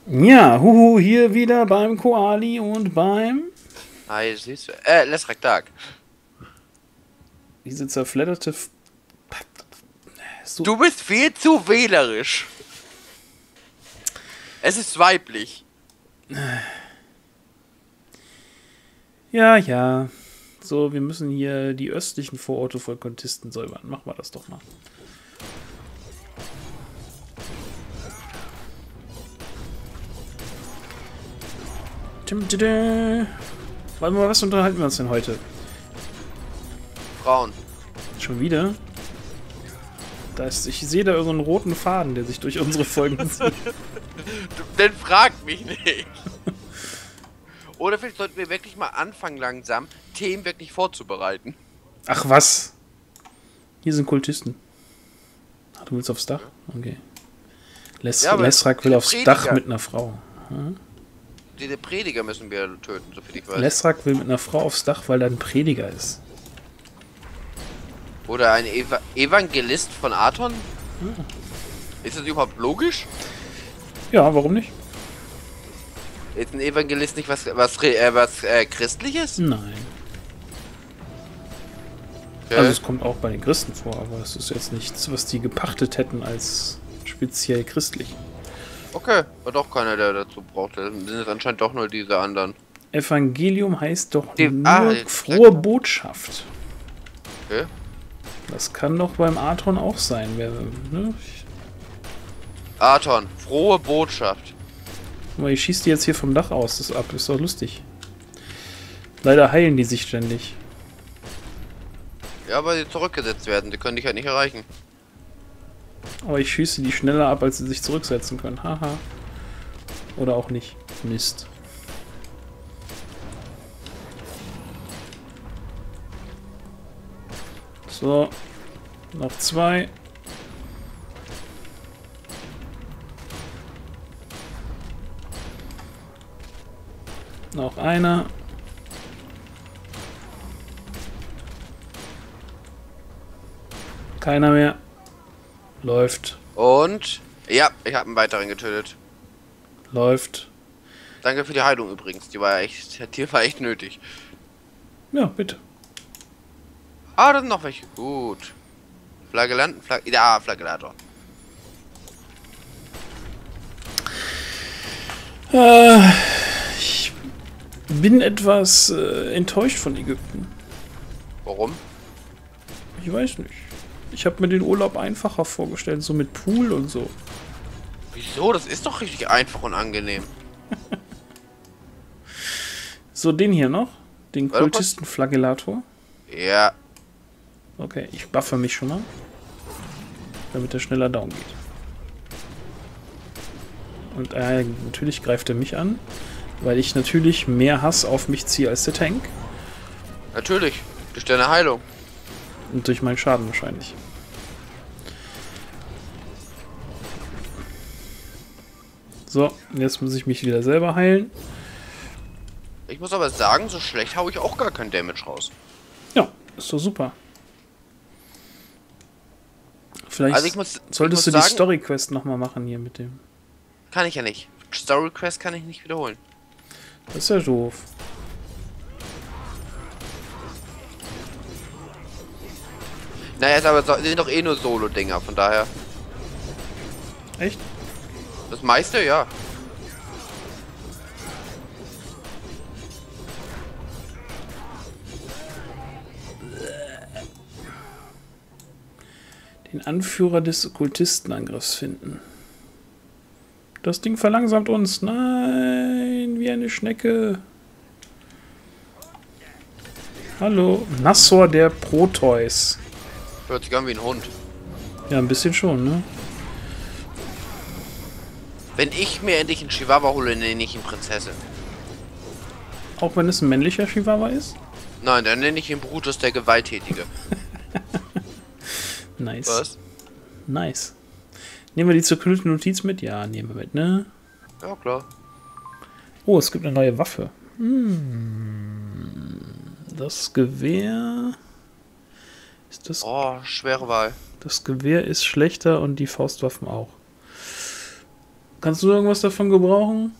Ja, huhu, hier wieder beim Koali und beim... Hi, siehst du. Lesrak Dark. Diese zerfledderte... So, Du bist viel zu wählerisch. Es ist weiblich. ja, ja. So, wir müssen hier die östlichen Vororte von Kontisten säubern. Machen wir das doch mal. Warte mal, was unterhalten wir uns denn heute? Frauen. Schon wieder? Ich sehe da irgendeinen roten Faden, der sich durch unsere Folgen zieht. Dann frag mich nicht. Oder vielleicht sollten wir wirklich mal anfangen, langsam Themen wirklich vorzubereiten. Ach was? Hier sind Kultisten. Ach, du willst aufs Dach? Okay. Lesrak will aufs Dach mit einer Frau. Hm? Den Prediger müssen wir töten, soviel ich weiß. Lesrak will mit einer Frau aufs Dach, weil da ein Prediger ist. Oder ein Evangelist von Aton? Hm. Ist das überhaupt logisch? Ja, warum nicht? Ist ein Evangelist nicht was Christliches? Nein. Okay. Also es kommt auch bei den Christen vor, aber es ist jetzt nichts, was die gepachtet hätten als speziell christlich. Okay, war doch keiner, der dazu braucht. Dann sind es anscheinend doch nur diese anderen. Evangelium heißt doch nur frohe Botschaft. Okay. Das kann doch beim Aton auch sein. Ne? Aton, frohe Botschaft. Ich schieße die jetzt hier vom Dach aus. Das ist doch lustig. Leider heilen die sich ständig. Ja, weil sie zurückgesetzt werden. Die können dich halt nicht erreichen. Aber ich schieße die schneller ab, als sie sich zurücksetzen können. Haha. Oder auch nicht. Mist. So. Noch 2. Noch einer. Keiner mehr. Läuft. Und ja, ich habe einen weiteren getötet. Läuft. Danke für die Heilung übrigens. Die war echt nötig. Ja, bitte. Ah, da sind noch welche. Gut. Flagellanten, ja, Flagellator. Ich bin etwas enttäuscht von Ägypten. Warum? Ich weiß nicht. Ich habe mir den Urlaub einfacher vorgestellt, so mit Pool und so. Wieso? Das ist doch richtig einfach und angenehm. So, den hier noch. Den Kultisten-Flagellator. Ja. Okay, ich buffe mich schon mal. Damit er schneller down geht. Und natürlich greift er mich an. Weil ich natürlich mehr Hass auf mich ziehe als der Tank. Natürlich. Durch deine Heilung. Und durch meinen Schaden wahrscheinlich. So, jetzt muss ich mich wieder selber heilen. Ich muss aber sagen, so schlecht haue ich auch gar kein Damage raus. Ja, ist doch super. Vielleicht solltest du die Story-Quest nochmal machen hier mit dem. Kann ich ja nicht. Story-Quest kann ich nicht wiederholen. Das ist ja doof. Naja, ist aber die sind doch eh nur Solo-Dinger, von daher. Echt? Das meiste, ja. Den Anführer des Okkultistenangriffs finden. Das Ding verlangsamt uns. Nein, wie eine Schnecke. Hallo, Nassor der Proteus. Hört sich an wie ein Hund. Ja, ein bisschen schon, ne? Wenn ich mir endlich einen Chihuahua hole, nenne ich ihn Prinzessin. Auch wenn es ein männlicher Chihuahua ist? Nein, dann nenne ich ihn Brutus der Gewalttätige. Nice. Was? Nice. Nehmen wir die zerknüllte Notiz mit? Ja, nehmen wir mit, ne? Ja, klar. Oh, es gibt eine neue Waffe. Das Gewehr... Ist das... Oh, schwere Wahl. Das Gewehr ist schlechter und die Faustwaffen auch. Kannst du irgendwas davon gebrauchen?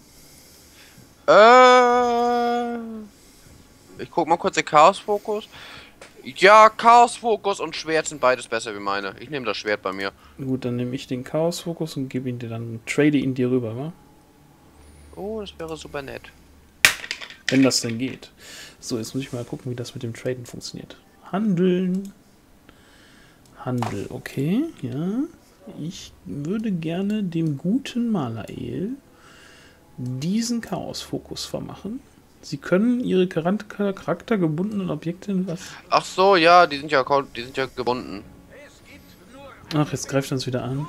Ich guck mal kurz den Chaos-Fokus. Ja, Chaos-Fokus und Schwert sind beides besser wie meine. Ich nehme das Schwert bei mir. Gut, dann nehme ich den Chaos-Fokus und gebe ihn dir dann, trade ihn dir rüber, wa? Oh, das wäre super nett. Wenn das denn geht. So, jetzt muss ich mal gucken, wie das mit dem Traden funktioniert. Handeln. Handel, okay, ja. Ich würde gerne dem guten Malael diesen Chaos-Fokus vermachen. Sie können ihre charaktergebundenen Objekte... Was? Ach so, ja, die sind ja gebunden. Ach, jetzt greift er uns wieder an.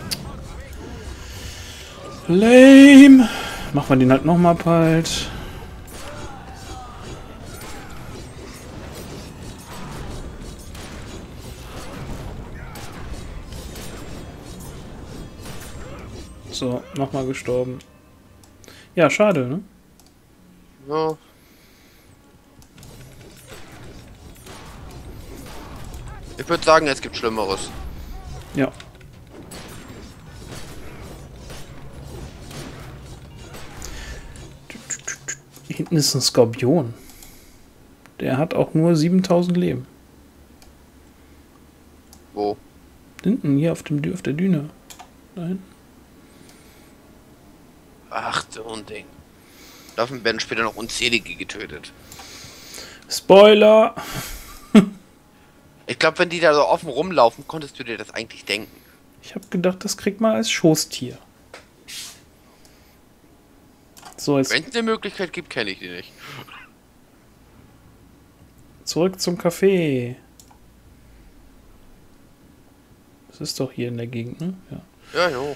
Lame. Machen wir den halt nochmal bald. So, nochmal gestorben. Ja, schade, ne? Ja. Ich würde sagen, es gibt Schlimmeres. Ja. Hinten ist ein Skorpion. Der hat auch nur 7000 Leben. Wo? Hinten, hier auf der Düne. Da hinten. Ach, so ein Ding. Davon werden später noch unzählige getötet. Spoiler! Ich glaube, wenn die da so offen rumlaufen, konntest du dir das eigentlich denken. Ich habe gedacht, das kriegt man als Schoßtier. So, jetzt wenn es eine Möglichkeit gibt, kenne ich die nicht. Zurück zum Café. Das ist doch hier in der Gegend, ne? Ja. Ja, jo.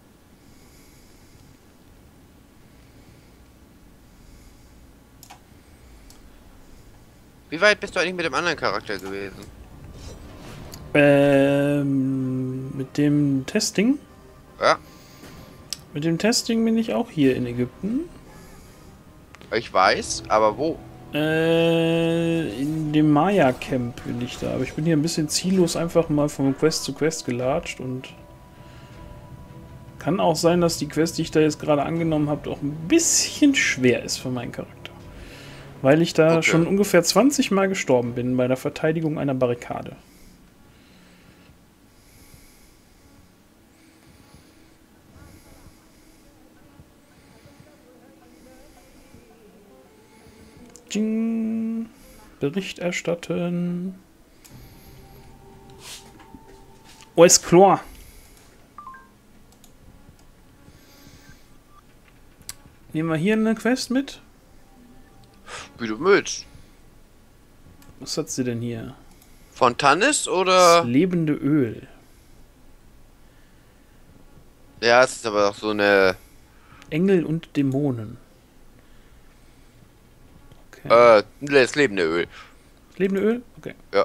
Wie weit bist du eigentlich mit dem anderen Charakter gewesen? Mit dem Testing? Ja. Mit dem Testing bin ich auch hier in Ägypten. Ich weiß, aber wo? In dem Maya-Camp bin ich da. Aber ich bin hier ein bisschen ziellos einfach mal von Quest zu Quest gelatscht und kann auch sein, dass die Quest, die ich da jetzt gerade angenommen habe, auch ein bisschen schwer ist für meinen Charakter. Weil ich da schon ungefähr 20 Mal gestorben bin bei der Verteidigung einer Barrikade. Ding. Bericht erstatten. Oh, ist klar. Nehmen wir hier eine Quest mit? Wie du willst. Was hat sie denn hier? Von Tannis oder? Das lebende Öl. Ja, es ist aber auch so eine... Engel und Dämonen. Okay. Das lebende Öl. Das lebende Öl? Okay. Ja.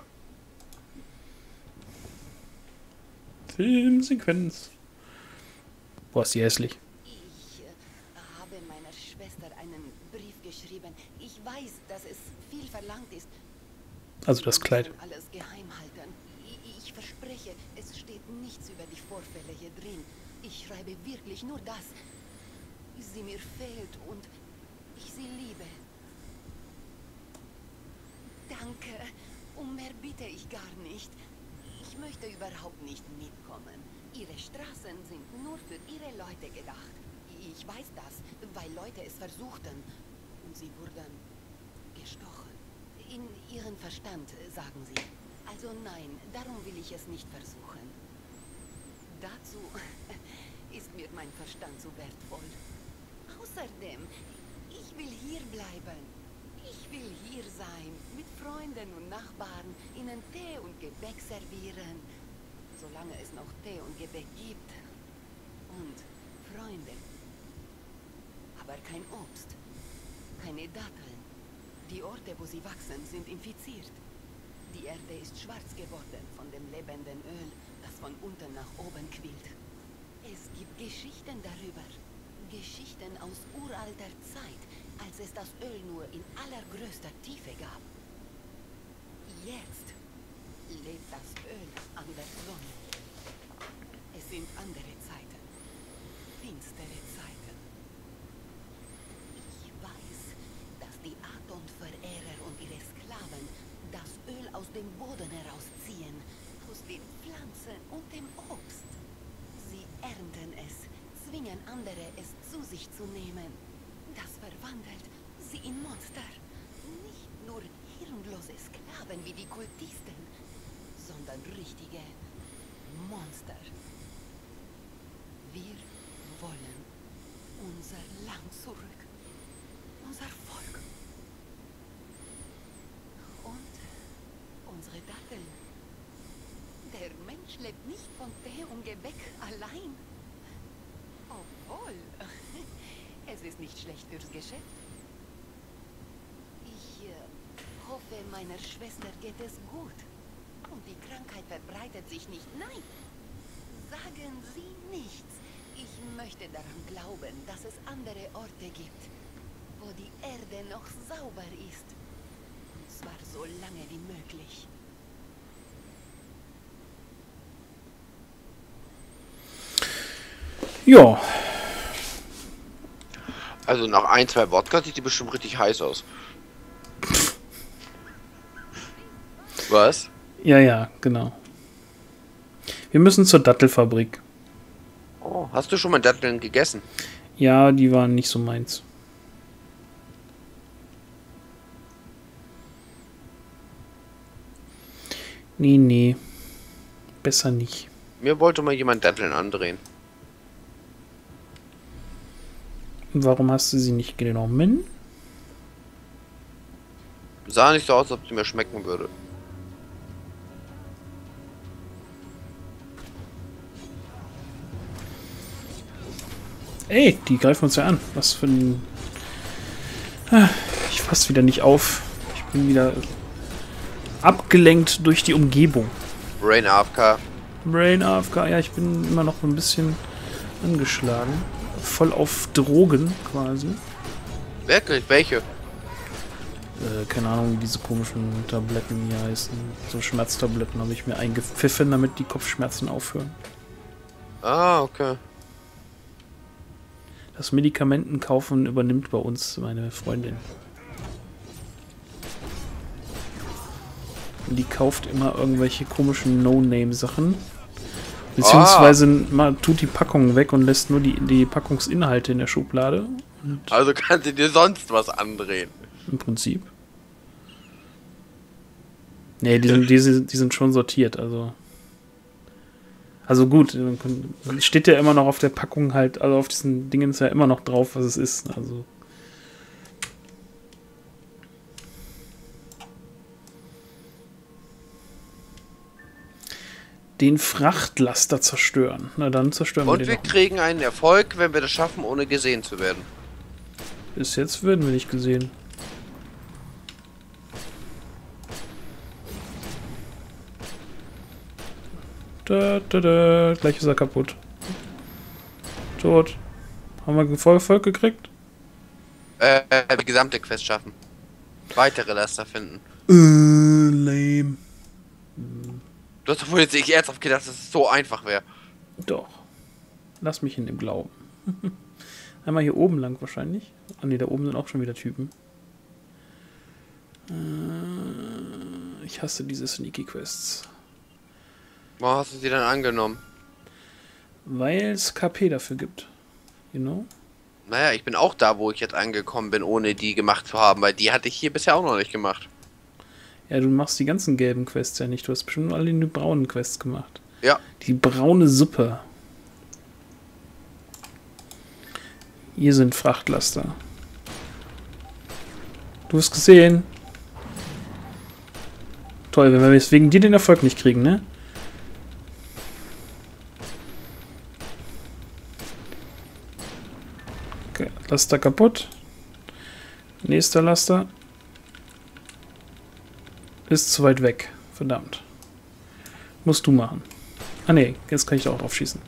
Filmsequenz. Boah, ist die hässlich. Ich habe meiner Schwester einen Brief geschrieben. Ich weiß, dass es viel verlangt ist. Also das Kleid. Wir müssen alles geheim halten. Ich verspreche, es steht nichts über die Vorfälle hier drin. Ich schreibe wirklich nur das. Sie mir fehlt und ich sie liebe. Danke. Um mehr bitte ich gar nicht. Ich möchte überhaupt nicht mitkommen. Ihre Straßen sind nur für Ihre Leute gedacht. Ich weiß das, weil Leute es versuchten. Und sie wurden gestochen. In Ihren Verstand, sagen Sie. Also nein, darum will ich es nicht versuchen. Dazu ist mir mein Verstand zu wertvoll. Außerdem, ich will hier bleiben. Ich will hier sein, mit Freunden und Nachbarn, ihnen Tee und Gebäck servieren. Solange es noch Tee und Gebäck gibt. Und Freunde. Aber kein Obst. Keine Datteln. Die Orte, wo sie wachsen, sind infiziert. Die Erde ist schwarz geworden von dem lebenden Öl, das von unten nach oben quillt. Es gibt Geschichten darüber. Geschichten aus uralter Zeit, als es das Öl nur in allergrößter Tiefe gab. Jetzt lebt das Öl an der Sonne. Es sind andere Zeiten. finstere Zeiten. Ich weiß, dass die Aton-Verehrer und ihre Sklaven das Öl aus dem Boden herausziehen, aus den Pflanzen und dem Obst. Sie ernten es, zwingen andere, es zu sich zu nehmen. Das verwandelt sie in Monster. Nicht nur hirnlose Sklaven wie die Kultisten, sondern richtige Monster. Wir wollen unser Land zurück. Unser Volk. Und unsere Datteln. Der Mensch lebt nicht von Tee und Gebäck allein. Obwohl, es ist nicht schlecht fürs Geschäft. Ich hoffe, meiner Schwester geht es gut. Und die Krankheit verbreitet sich nicht. Nein, sagen Sie nichts. Ich möchte daran glauben, dass es andere Orte gibt, wo die Erde noch sauber ist. Und zwar so lange wie möglich. Ja. Also nach 1, 2 Wodka sieht die bestimmt richtig heiß aus. Was? Ja, ja, genau. Wir müssen zur Dattelfabrik. Oh, hast du schon mal Datteln gegessen? Ja, die waren nicht so meins. Nee, nee. Besser nicht. Mir wollte mal jemand Datteln andrehen. Warum hast du sie nicht genommen? Sah nicht so aus, als ob sie mir schmecken würde. Ey, die greifen uns ja an. Was für ein... Ich fass wieder nicht auf. Ich bin wieder abgelenkt durch die Umgebung. Brain AFK. Brain AFK, ja, ich bin immer noch ein bisschen angeschlagen. Voll auf Drogen quasi. Wirklich? Welche? Keine Ahnung, wie diese komischen Tabletten hier heißen. So Schmerztabletten habe ich mir eingepfiffen, damit die Kopfschmerzen aufhören. Ah, okay. Das Medikamentenkaufen übernimmt bei uns meine Freundin. Und die kauft immer irgendwelche komischen No-Name-Sachen. Beziehungsweise man tut die Packung weg und lässt nur die Packungsinhalte in der Schublade. Und Also kann sie dir sonst was andrehen. im Prinzip. Nee, die sind schon sortiert, also gut, steht ja immer noch auf der Packung halt, also auf diesen Dingen ist ja immer noch drauf, was es ist, also. Den Frachtlaster zerstören. Na dann zerstören wir Und den wir doch. kriegen einen Erfolg, wenn wir das schaffen, ohne gesehen zu werden. Bis jetzt werden wir nicht gesehen. Gleich ist er kaputt. Tot. Haben wir Erfolg gekriegt? Die gesamte Quest schaffen. Weitere Laster finden. Lame. Du hast doch wohl jetzt nicht ernsthaft gedacht, dass es so einfach wäre. Doch. Lass mich in dem Glauben. Einmal hier oben lang wahrscheinlich. Ah ne, da oben sind auch schon wieder Typen. Ich hasse diese Sneaky Quests. Warum hast du sie dann angenommen? Weil es KP dafür gibt. You know? Naja, ich bin auch da, wo ich jetzt angekommen bin, ohne die gemacht zu haben, weil die hatte ich hier bisher auch noch nicht gemacht. Ja, du machst die ganzen gelben Quests ja nicht. Du hast bestimmt nur alle die braunen Quests gemacht. Ja. Die braune Suppe. Hier sind Frachtlaster. Du hast gesehen. Toll, wenn wir jetzt wegen dir den Erfolg nicht kriegen, ne? Okay, Laster kaputt. Nächster Laster. Ist zu weit weg. Verdammt. Musst du machen. Ah ne, jetzt kann ich da auch drauf schießen.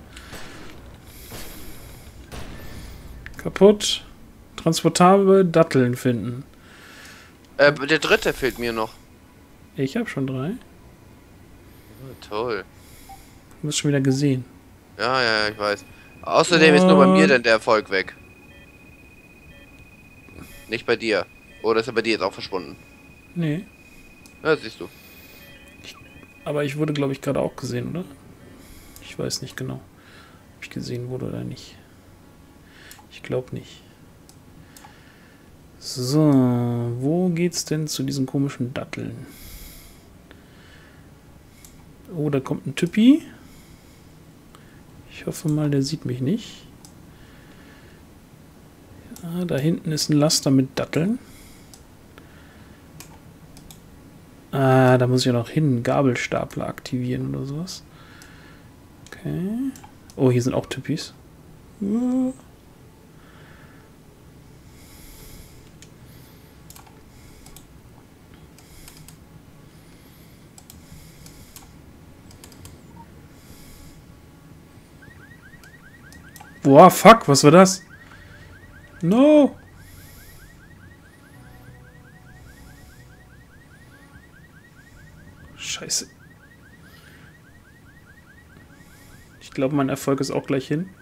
Kaputt. Transportable Datteln finden. Der dritte fehlt mir noch. Ich habe schon 3. Oh, toll. Du hast schon wieder gesehen. Ja, ich weiß. Außerdem ist nur bei mir dann der Erfolg weg. Nicht bei dir. Oder ist er bei dir jetzt auch verschwunden? Nee. Ja, siehst du. Aber ich wurde, glaube ich, gerade auch gesehen, oder? Ich weiß nicht genau, ob ich gesehen wurde oder nicht. Ich glaube nicht. So, wo geht's denn zu diesen komischen Datteln? Oh, da kommt ein Typi. Ich hoffe mal, der sieht mich nicht. Ja, da hinten ist ein Laster mit Datteln. Ah, da muss ich ja noch hin. Gabelstapler aktivieren oder sowas. Okay. Oh, hier sind auch Typis. Boah, fuck, was war das? No! Scheiße. Ich glaube, mein Erfolg ist auch gleich hin.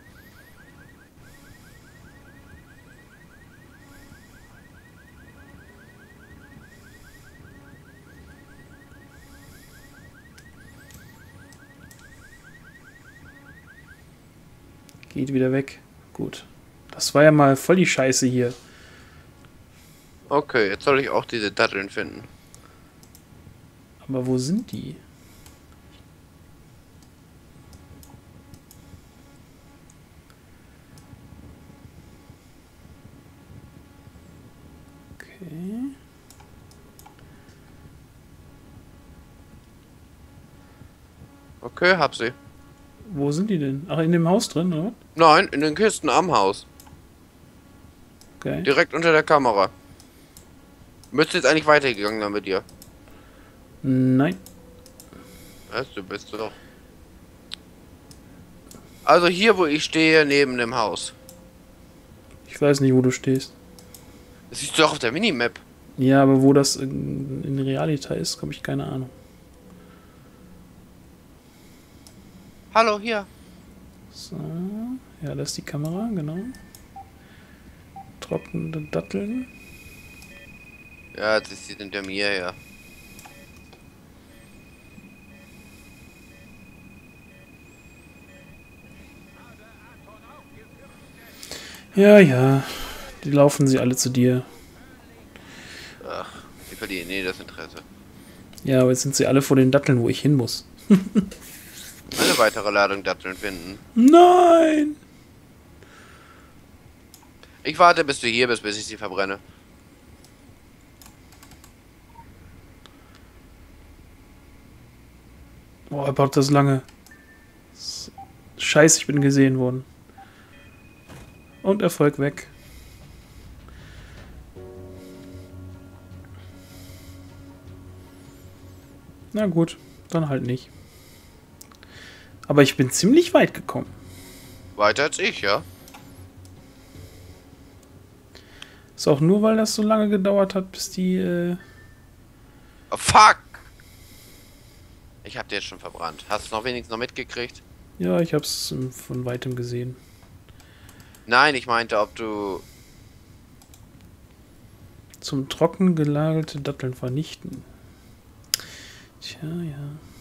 Geht wieder weg. Gut. Das war ja mal voll die Scheiße hier. Okay, jetzt soll ich auch diese Datteln finden. Aber wo sind die? Okay. Okay, hab sie. Wo sind die denn? Ach, in dem Haus drin, oder? Nein, in den Kisten am Haus. Okay. Direkt unter der Kamera. Müsste jetzt eigentlich weitergegangen sein mit dir. Nein. Weißt du, bist du doch. Also hier, wo ich stehe, neben dem Haus. Ich weiß nicht, wo du stehst. Das siehst du doch auf der Minimap. Ja, aber wo das in Realita ist, habe ich keine Ahnung. Hallo, hier. So. Ja, da ist die Kamera, genau. Trockene Datteln. Ja, jetzt ist sie hinter mir her. Ja, ja. Die laufen sie alle zu dir. Ach, sie verlieren das Interesse. Ja, aber jetzt sind sie alle vor den Datteln, wo ich hin muss. Eine weitere Ladung Datteln finden. Nein! Ich warte, bis du hier bist, bis ich sie verbrenne. Boah, braucht das lange. Scheiße, ich bin gesehen worden. Und Erfolg weg. Na gut, dann halt nicht. Aber ich bin ziemlich weit gekommen. Weiter als ich, ja? Ist auch nur, weil das so lange gedauert hat, bis die... Oh, fuck! Ich hab dir jetzt schon verbrannt. Hast du noch wenigstens noch mitgekriegt? Ja, ich hab's von weitem gesehen. Nein, ich meinte, ob du... Zum trocken gelagerte Datteln vernichten. Tja, ja.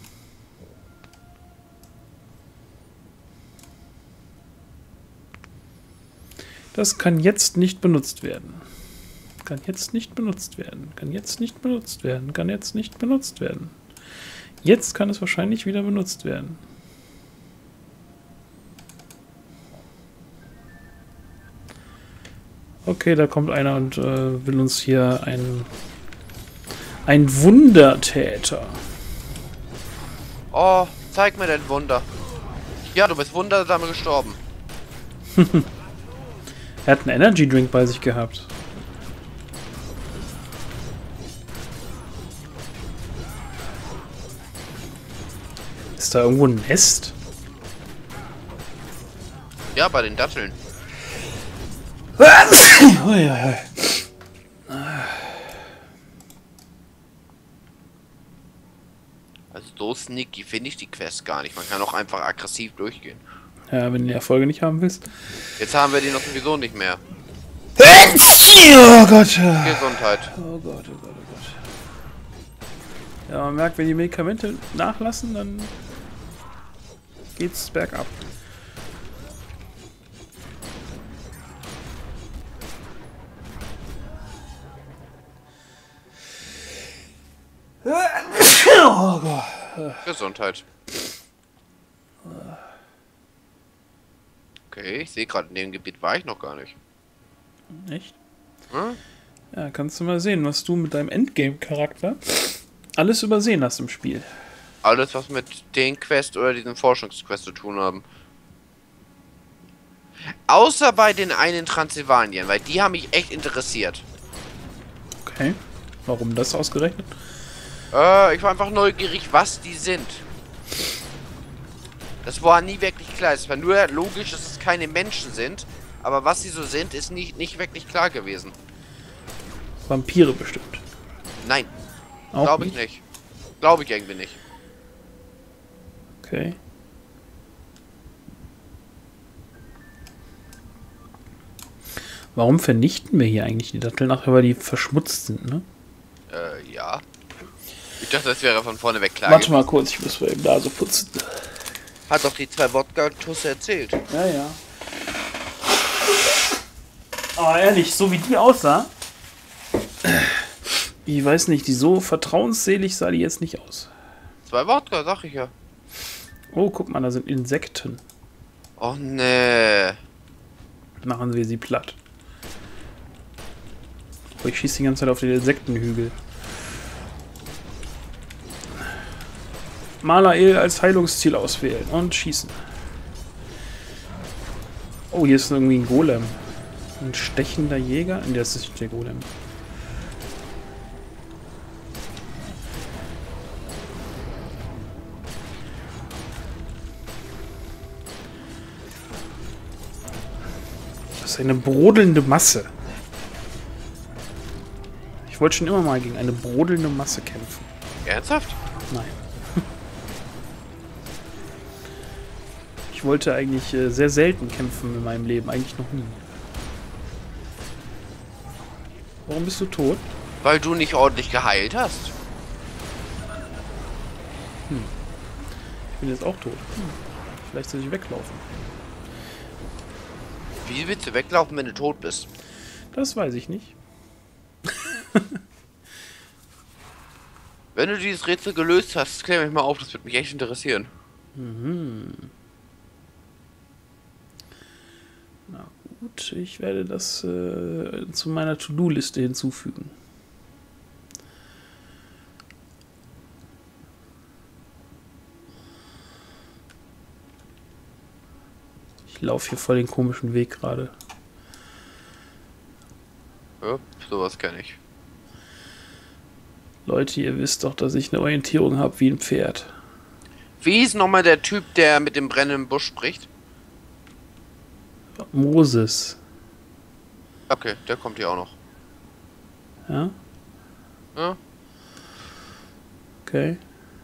Das kann jetzt nicht benutzt werden. Kann jetzt nicht benutzt werden. Kann jetzt nicht benutzt werden. Kann jetzt nicht benutzt werden. Jetzt kann es wahrscheinlich wieder benutzt werden. Okay, da kommt einer und will uns hier ein Wundertäter. Oh, zeig mir dein Wunder. Ja, du bist wundersam gestorben. Er hat einen Energy Drink bei sich gehabt. Ist da irgendwo ein Nest? Ja, bei den Datteln. Also so sneaky finde ich die Quest gar nicht. Man kann auch einfach aggressiv durchgehen. Ja, wenn du die Erfolge nicht haben willst. Jetzt haben wir die noch sowieso nicht mehr. Oh Gott. Gesundheit. Oh Gott, oh Gott, oh Gott. Ja, man merkt, wenn die Medikamente nachlassen, dann geht's bergab. Oh Gott. Gesundheit. Okay, ich sehe gerade, in dem Gebiet war ich noch gar nicht. Echt? Hm? Ja, kannst du mal sehen, was du mit deinem Endgame-Charakter alles übersehen hast im Spiel. Alles, was mit den Quest oder diesen Forschungsquest zu tun haben. Außer bei den einen in Transsilvanien, weil die haben mich echt interessiert. Okay. Warum das ausgerechnet? Ich war einfach neugierig, was die sind. Das war nie wirklich klar. Es war nur logisch, dass es keine Menschen sind. Aber was sie so sind, ist nicht wirklich klar gewesen. Vampire bestimmt. Nein, Auch glaube ich nicht. Glaube ich irgendwie nicht. Okay. Warum vernichten wir hier eigentlich die Datteln? Ach, weil die verschmutzt sind, ne? Ja. Ich dachte, das wäre von vorne weg klar. Warte mal kurz, ich muss mal eben Nase putzen. Hat doch die 2 Wodka-Tusse erzählt. Ja, ja. Aber ehrlich, so wie die aussah, ich weiß nicht, die so vertrauensselig sah die jetzt nicht aus. 2 Wodka, sag ich ja. Oh, guck mal, da sind Insekten. Oh, nee. Machen wir sie platt. Oh, ich schieße die ganze Zeit auf den Insektenhügel. Malael als Heilungsziel auswählen und schießen. Oh, hier ist irgendwie ein Golem. Ein stechender Jäger? Ne, das ist nicht der Golem. Das ist eine brodelnde Masse. Ich wollte schon immer mal gegen eine brodelnde Masse kämpfen. Ernsthaft? Nein. Ich wollte eigentlich sehr selten kämpfen in meinem Leben. Eigentlich noch nie. Warum bist du tot? Weil du nicht ordentlich geheilt hast. Ich bin jetzt auch tot. Vielleicht soll ich weglaufen. Wie willst du weglaufen, wenn du tot bist? Das weiß ich nicht. Wenn du dieses Rätsel gelöst hast, klär mich mal auf, das würde mich echt interessieren. Na gut, ich werde das zu meiner To-Do-Liste hinzufügen. Ich laufe hier voll den komischen Weg gerade. Ja, sowas kenne ich. Leute, ihr wisst doch, dass ich eine Orientierung habe wie ein Pferd. Wie ist nochmal der Typ, der mit dem brennenden Busch spricht? Moses. Okay, der kommt hier auch noch. Ja? Ja? Okay.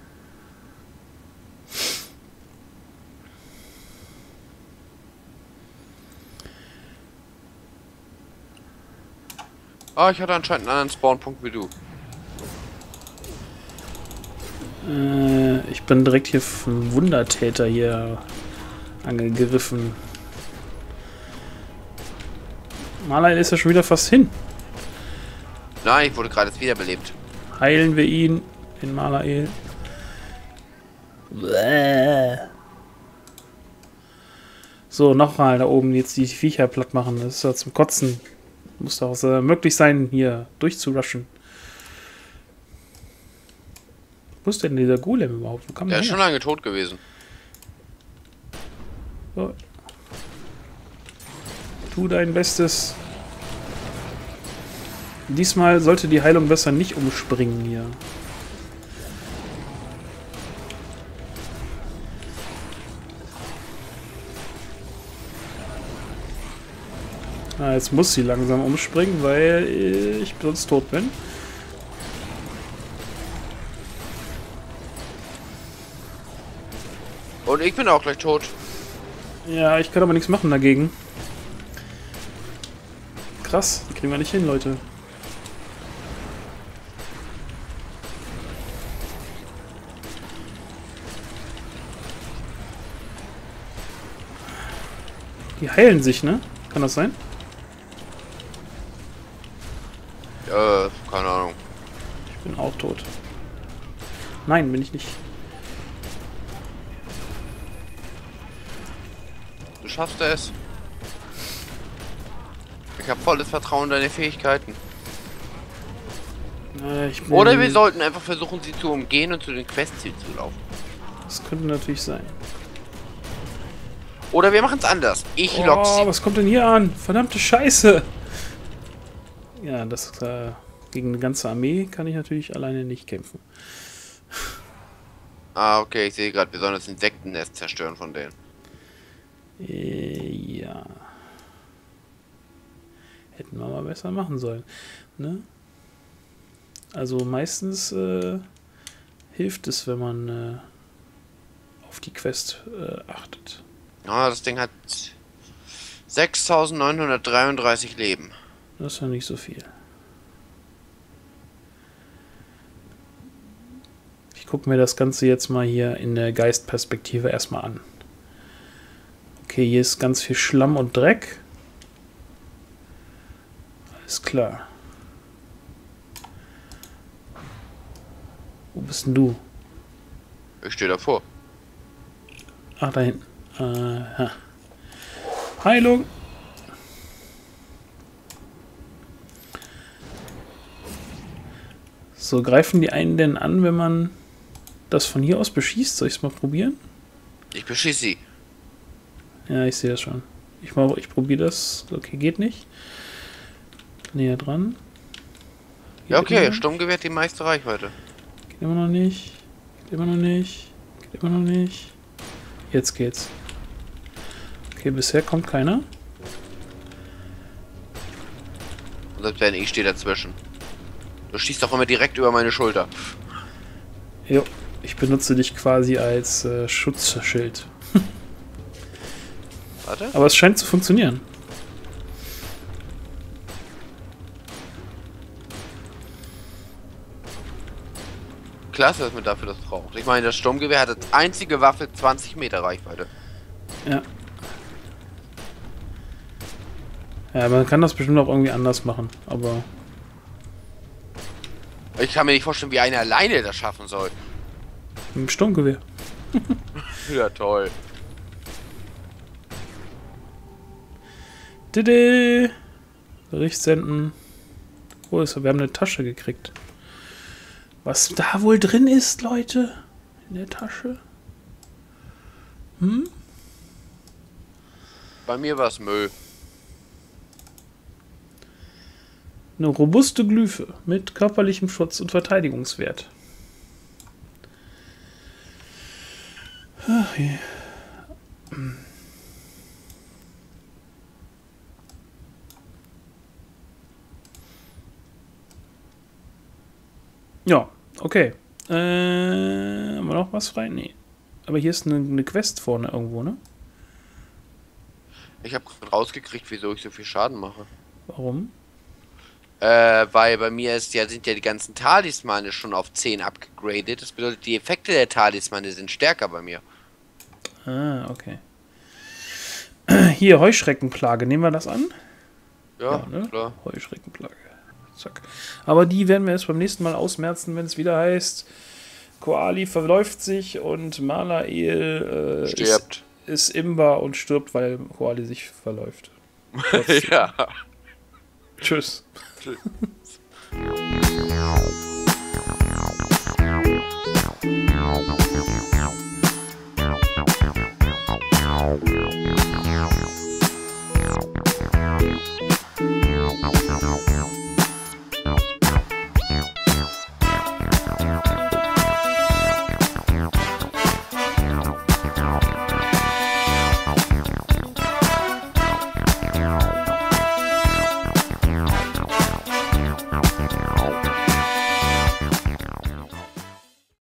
Ah, ich hatte anscheinend einen anderen Spawnpunkt wie du. Ich bin direkt hier vom Wundertäter hier angegriffen. Malael ist ja schon wieder fast hin. Nein, ich wurde gerade jetzt wiederbelebt. Heilen wir ihn in Malael. So, nochmal da oben jetzt die Viecher platt machen. Das ist ja zum Kotzen. Muss doch möglich sein, hier durchzurushen. Wo ist denn dieser Golem überhaupt? Wo kam Der der ist her? schon lange tot gewesen. So. Tu dein Bestes. Diesmal sollte die Heilung besser nicht umspringen hier. Ah, jetzt muss sie langsam umspringen, weil ich sonst tot bin. Und ich bin auch gleich tot. Ja, ich kann aber nichts machen dagegen. Krass, die kriegen wir nicht hin, Leute. Die heilen sich, ne? Kann das sein? Keine Ahnung. Ich bin auch tot. Nein, bin ich nicht. Du schaffst es. Ich habe volles Vertrauen in deine Fähigkeiten. Ich bin Oder wir sollten einfach versuchen, sie zu umgehen und zu den Questzielen zu laufen. Das könnte natürlich sein. Oder wir machen es anders. Ich lock sie. Was kommt denn hier an? Verdammte Scheiße! Ja, das gegen eine ganze Armee kann ich natürlich alleine nicht kämpfen. Ah, okay, ich sehe gerade, wir sollen das Insektennest zerstören von denen. Ja. Hätten wir mal besser machen sollen. Ne? Also meistens hilft es, wenn man auf die Quest achtet. Ah, das Ding hat 6.933 Leben. Das ist ja nicht so viel. Ich gucke mir das Ganze jetzt mal hier in der Geistperspektive erstmal an. Okay, hier ist ganz viel Schlamm und Dreck. Alles klar. Wo bist denn du? Ich stehe davor. Ach, da hinten. Aha. Heilung! So, greifen die einen denn an, wenn man das von hier aus beschießt? Soll ich es mal probieren? Ich beschieße sie. Ja, ich sehe das schon. Ich probiere das. Okay, geht nicht. Näher dran. Geht Ja, okay, immer. Sturmgewehr hat die meiste Reichweite. Geht immer noch nicht. Geht immer noch nicht. Geht immer noch nicht. Jetzt geht's. Okay, bisher kommt keiner. Und selbst wenn ich stehe dazwischen. Du schießt doch immer direkt über meine Schulter. Jo, ich benutze dich quasi als Schutzschild. Warte. Aber es scheint zu funktionieren. Klasse, dass man dafür das braucht. Ich meine, das Sturmgewehr hat als einzige Waffe 20 Meter Reichweite. Ja. Ja, man kann das bestimmt auch irgendwie anders machen, aber Ich kann mir nicht vorstellen, wie einer alleine das schaffen soll. mit dem Sturmgewehr. Ja, toll. Dede! Bericht senden. Oh, wir haben eine Tasche gekriegt. Was da wohl drin ist, Leute? In der Tasche? Hm? Bei mir war es Müll. Eine robuste Glyphe mit körperlichem Schutz und Verteidigungswert. Ach je. Ja, okay. Haben wir noch was frei? Nee. Aber hier ist eine Quest vorne irgendwo, ne? Ich habe rausgekriegt, wieso ich so viel Schaden mache. Warum? Weil bei mir sind ja die ganzen Talismane schon auf 10 abgegradet. Das bedeutet, die Effekte der Talismane sind stärker bei mir. Ah, okay. Hier, Heuschreckenplage. Nehmen wir das an? Ja, ne? klar. Heuschreckenplage. Zack. Aber die werden wir erst beim nächsten Mal ausmerzen, wenn es wieder heißt, Koali verläuft sich und Malael Stirbt. ist Imber und stirbt, weil Koali sich verläuft. Ja. Tschüss. Tschüss.